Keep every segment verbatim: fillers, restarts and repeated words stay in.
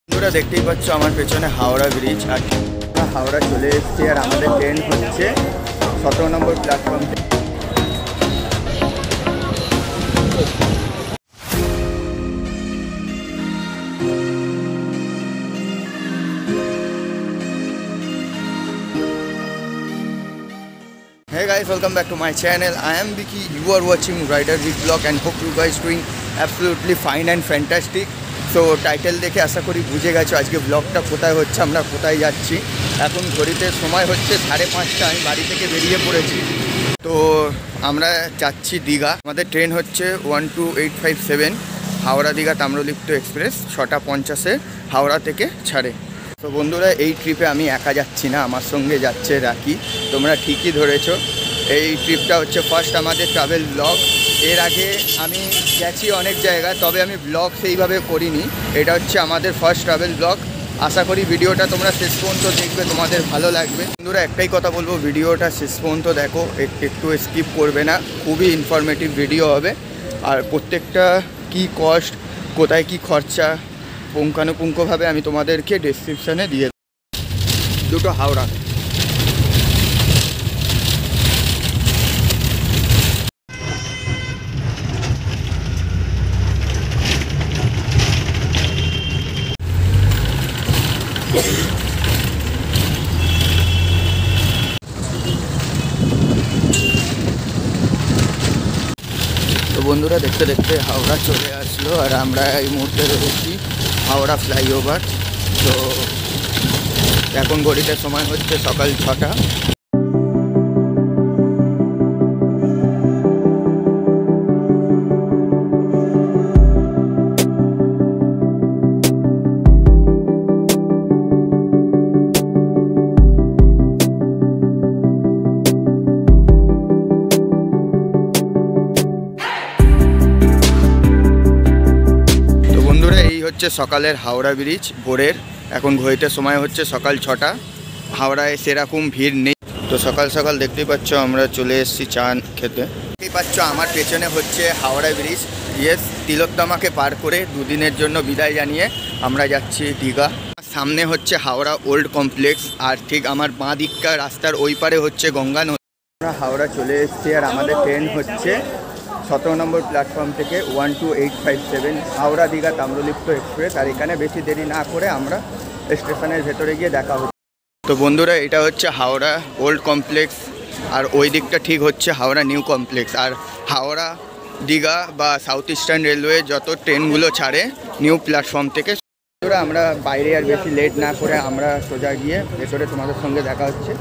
তোমরা দেখতেই পাচ্ছ আমার পেছনে হাওড়া ব্রিজ, আর হাওড়া চলে এসেছি। আর আমাদের ট্রেন হচ্ছে সতেরো নম্বর প্ল্যাটফর্ম থেকে। Hey guys, welcome back to my channel. I am Vicky. You are watching Rider Vic Vlog and hope you guys doing absolutely fine and fantastic. So title দেখে আশা করি বুঝে গেছো আজকে ব্লগটা কোথায় হচ্ছে, আমরা কোথায় যাচ্ছি। এখন ঘড়িতে সময় হচ্ছে সাড়ে পাঁচটা, আমি বাড়ি থেকে বেরিয়ে পড়েছি। তো আমরা যাচ্ছি দীঘা। আমাদের ট্রেন হচ্ছে one two eight five seven Howrah Digha Tamralipta express, ছটা পঞ্চাশে হাওড়া থেকে ছাড়ে। তো বন্ধুরা, এই ট্রিপে আমি একা যাচ্ছি না, আমার সঙ্গে যাচ্ছে রাকি। তোমরা ঠিকই ধরেছো, এই ট্রিপটা হচ্ছে ফার্স্ট আমাদের ট্রাভেল ব্লগ। এর আগে আমি গেছি অনেক জায়গায়, তবে আমি ব্লগ সেইভাবে করিনি। এটা হচ্ছে আমাদের ফার্স্ট ট্রাভেল ব্লগ। আশা করি ভিডিওটা তোমরা শেষ পর্যন্ত দেখবে, তোমাদের ভালো লাগবে। বন্ধুরা, একটাই কথা বলবো, ভিডিওটা শেষ পর্যন্ত দেখো, একটু স্কিপ করবে না। খুবই ইনফরমেটিভ ভিডিও হবে। আর প্রত্যেকটা কি কস্ট, কোথায় কি খরচা, পুঙ্খানুপুঙ্খভাবে আমি তোমাদেরকে ডেসক্রিপশানে দিয়ে দেব। দুটো হাওড়া। তো বন্ধুরা, দেখতে দেখতে হাওড়া চলে আসলো, আর আমরা এই মুহূর্তে রয়েছি হাওড়া ফ্লাইওভার। তো এখন ঘড়িতে সময় হচ্ছে সকাল ছটা। হচ্ছে সকালের হাওড়া ব্রিজ ভোরের। এখন ঘড়িতে সময় হচ্ছে সকাল ছটা। হাওড়ায় সেরকম ভিড় নেই। তো সকাল সকাল দেখতেই পাচ্ছ আমরা চলে এসেছি চা খেতে। দেখতেই পাচ্ছ আমার পেছনে হচ্ছে হাওড়া ব্রিজ। ইয়েস, তিলোত্তমাকে পার করে দুদিনের জন্য বিদায় জানিয়ে আমরা যাচ্ছি দীঘা। সামনে হচ্ছে হাওড়া ওল্ড কমপ্লেক্স, আর ঠিক আমার বাঁ দিককার রাস্তার ওই পারে হচ্ছে গঙ্গা নদী। আমরা হাওড়া চলে এসেছি, আর আমাদের ট্রেন হচ্ছে সতেরো নম্বর প্ল্যাটফর্ম থেকে one two eight five seven Howrah Digha Tamralipta express. আর এখানে বেশি দেরি না করে আমরা স্টেশনের ভেতরে গিয়ে দেখা হচ্ছে। তো বন্ধুরা, এটা হচ্ছে হাওড়া ওল্ড কমপ্লেক্স, আর ওই দিকটা ঠিক হচ্ছে হাওড়া নিউ কমপ্লেক্স। আর হাওড়া দীঘা বা সাউথ ইস্টার্ন রেলওয়ে যত ট্রেনগুলো ছাড়ে নিউ প্ল্যাটফর্ম থেকে। বন্ধুরা, আমরা বাইরে আর বেশি লেট না করে আমরা সোজা গিয়ে ভেতরে তোমাদের সঙ্গে দেখা হচ্ছে।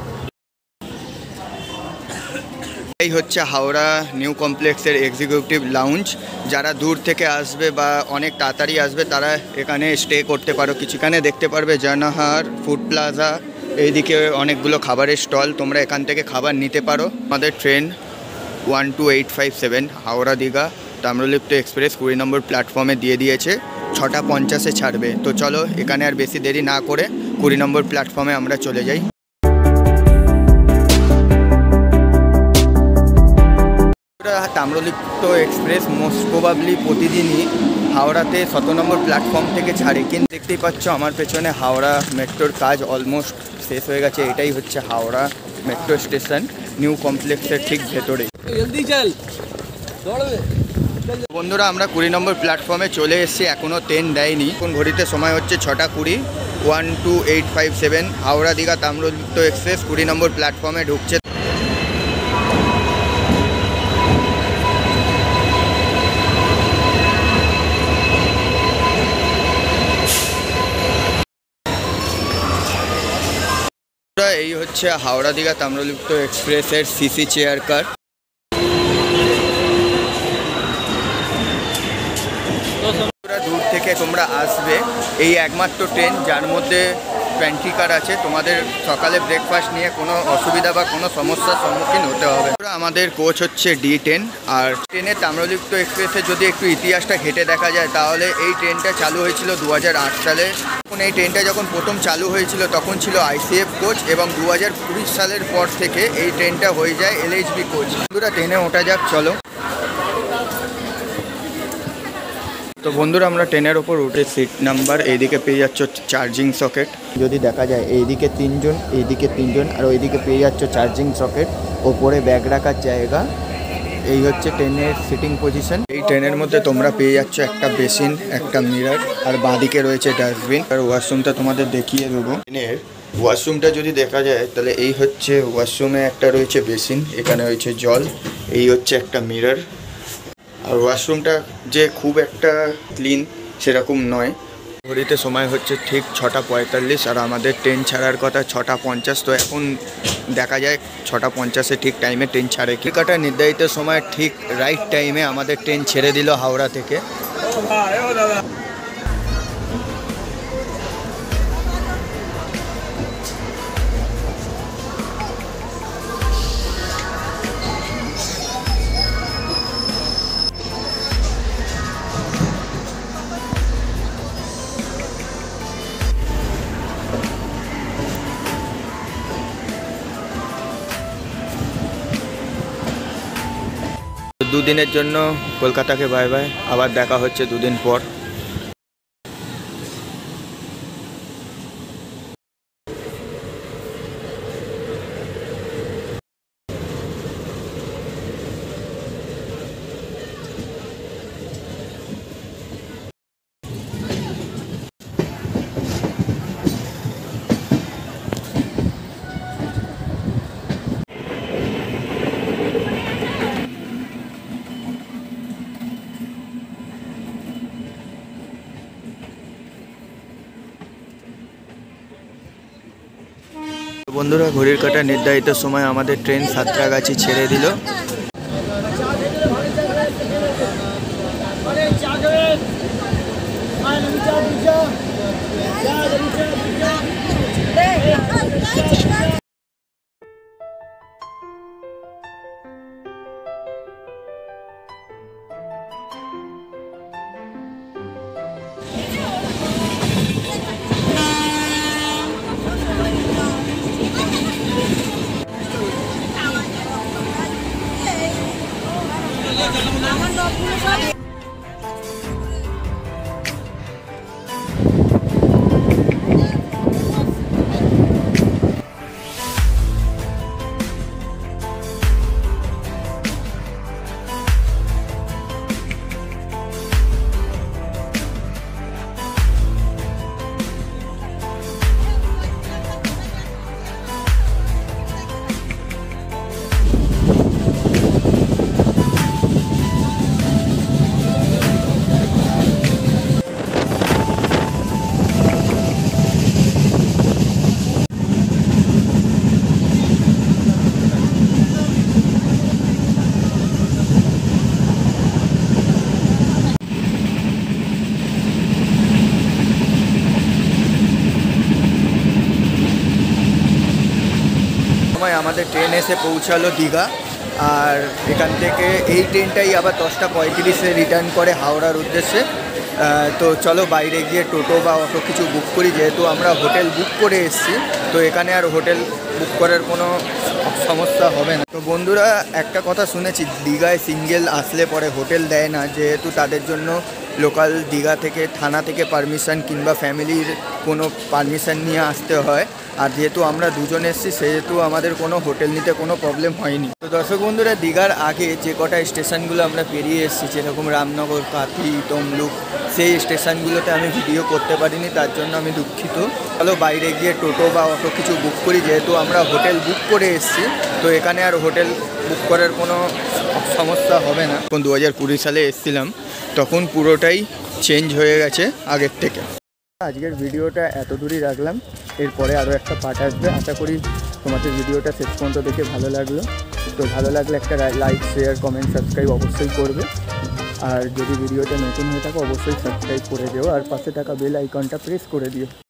এই হচ্ছে হাওড়া নিউ কমপ্লেক্সের এক্সিকিউটিভ লাউঞ্জ। যারা দূর থেকে আসবে বা অনেক তাড়াতাড়ি আসবে তারা এখানে স্টে করতে পারো। কিছুখানে দেখতে পারবে জানাহার, ফুড প্লাজা, এইদিকে অনেকগুলো খাবারের স্টল, তোমরা এখান থেকে খাবার নিতে পারো। আমাদের train one two eight five seven Howrah Digha Tamralipta express কুড়ি নম্বর প্ল্যাটফর্মে দিয়ে দিয়েছে, ছটা পঞ্চাশে ছাড়বে। তো চলো, এখানে আর বেশি দেরি না করে কুড়ি নম্বর প্ল্যাটফর্মে আমরা চলে যাই। তাম্রলিপ্ত এক্সপ্রেস মোস্ট প্রবাবলি প্রতিদিনই হাওড়াতে সতেরো নম্বর প্ল্যাটফর্ম থেকে ছাড়ে, কিন্তু দেখতেই পাচ্ছ আমার পেছনে হাওড়া মেট্রোর কাজ অলমোস্ট শেষ হয়ে গেছে। এটাই হচ্ছে হাওড়া মেট্রো স্টেশন নিউ কমপ্লেক্সের ঠিক ভেতরে। বন্ধুরা, আমরা কুড়ি নম্বর প্ল্যাটফর্মে চলে এসেছি, এখনও ট্রেন দেয়নি। এখন ঘড়িতে সময় হচ্ছে ছটা কুড়ি। One two eight five seven Howrah Digha Tamralipta express কুড়ি নম্বর প্ল্যাটফর্মে ঢুকছে। এই হচ্ছে হাওড়া দীঘা তাম্রলিপ্ত এক্সপ্রেসের সিসি চেয়ার কার। দূর থেকে তোমরা আসবে, এই একমাত্র ট্রেন যার মধ্যে প্যান্ট্রি কার আছে। তোমাদের সকালে ব্রেকফাস্ট নিয়ে কোনো অসুবিধা বা কোনো সমস্যার সম্মুখীন হতে হবে। আমাদের কোচ হচ্ছে ডি টেন। আর ট্রেনের তাম্রলিপ্ত এক্সপ্রেসে যদি একটু ইতিহাসটা ঘেটে দেখা যায়, তাহলে এই ট্রেনটা চালু হয়েছিল দু হাজার আট সালে। এখন এই ট্রেনটা যখন প্রথম চালু হয়েছিল তখন ছিল আইসিএফ কোচ, এবং দু হাজার কুড়ি সালের পর থেকে এই ট্রেনটা হয়ে যায় এলএইচবি কোচ। বন্ধুরা, ট্রেনে ওঠা যাক, চলো। তো বন্ধুরা আমরা ট্রেনের ওপর উঠে সিট নাম্বার এইদিকে পেয়ে যাচ্ছ চার্জিং সকেট, যদি দেখা যায় এইদিকে তিনজন এইদিকে তিনজন আর ওইদিকে পেয়ে যাচ্ছ চার্জিং সকেট, ওপরে ব্যাগ রাখার জায়গা। এই হচ্ছে ট্রেনের সিটিং পজিশন। এই ট্রেনের মধ্যে তোমরা পেয়ে যাচ্ছ একটা বেসিন, একটা মিরর আর বাঁদিকে রয়েছে ডাস্টবিন। আর ওয়াশরুমটা তোমাদের দেখিয়ে দেবো। ট্রেনের ওয়াশরুমটা যদি দেখা যায় তাহলে এই হচ্ছে ওয়াশরুমে একটা রয়েছে বেসিন, এখানে রয়েছে জল, এই হচ্ছে একটা মিরর। আর ওয়াশরুমটা যে খুব একটা ক্লিন সেরকম নয়। ঘড়িতে সময় হচ্ছে ঠিক ছটা পঁয়তাল্লিশ আর আমাদের ট্রেন ছাড়ার কথা ছটা পঞ্চাশ। তো এখন দেখা যায় ছটা পঞ্চাশে ঠিক টাইমে ট্রেন ছাড়ে। কলকাতা নির্ধারিত সময় ঠিক রাইট টাইমে আমাদের ট্রেন ছেড়ে দিল হাওড়া থেকে। দুদিনের জন্য কলকাতাকে বাই বাই, আবার দেখা হচ্ছে দুদিন পর। বন্ধুরা ঘড়ির কাঁটা নির্ধারিত সময় আমাদের ট্রেন সাঁতরাগাছি ছেড়ে দিল। আমাদের ট্রেন এসে পৌঁছালো দীঘা। আর এখান থেকে এই ট্রেনটাই আবার দশটা পঁয়ত্রিশে রিটার্ন করে হাওড়ার উদ্দেশ্যে। তো চলো বাইরে গিয়ে টোটো বা অটো কিছু বুক করি, যেহেতু আমরা হোটেল বুক করে এসেছি তো এখানে আর হোটেল বুক করার কোনো সমস্যা হবে না। তো বন্ধুরা একটা কথা শুনেছি, দীঘায় সিঙ্গেল আসলে পরে হোটেল দেয় না, যেহেতু তাদের জন্য লোকাল দীঘা থেকে থানা থেকে পারমিশন কিংবা ফ্যামিলির কোনো পারমিশন নিয়ে আসতে হয়। আর যেহেতু আমরা দুজন এসেছি সেহেতু আমাদের কোনো হোটেল নিতে কোনো প্রবলেম হয়নি। তো দর্শক বন্ধুরা দীঘার আগে যে কটা স্টেশনগুলো আমরা পেরিয়ে এসেছি, যেরকম রামনগর, কাঁথি, তমলুক, সেই স্টেশনগুলোতে আমি ভিডিও করতে পারিনি, তার জন্য আমি দুঃখিত। চলো বাইরে গিয়ে টোটো বা অটো কিছু বুক করি, যেহেতু আমরা হোটেল বুক করে এসেছি তো এখানে আর হোটেল বুক করার কোনো সমস্যা হবে না। এখন দু হাজার কুড়ি সালে এসেছিলাম, তখন পুরোটাই চেঞ্জ হয়ে গেছে আগের থেকে। আজকের ভিডিওটা এত দূরই রাখলাম, এরপরে আরও একটা পার্ট আসবে। আশা করি তোমাদের ভিডিওটা শেষ পর্যন্ত দেখে ভালো লাগলো। তো ভালো লাগলে একটা লাইক, শেয়ার, কমেন্ট, সাবস্ক্রাইব অবশ্যই করবে। আর যদি ভিডিওটা নতুন হয়ে থাকে অবশ্যই সাবস্ক্রাইব করে দিও আর পাশে থাকা বেল আইকনটা প্রেস করে দিও।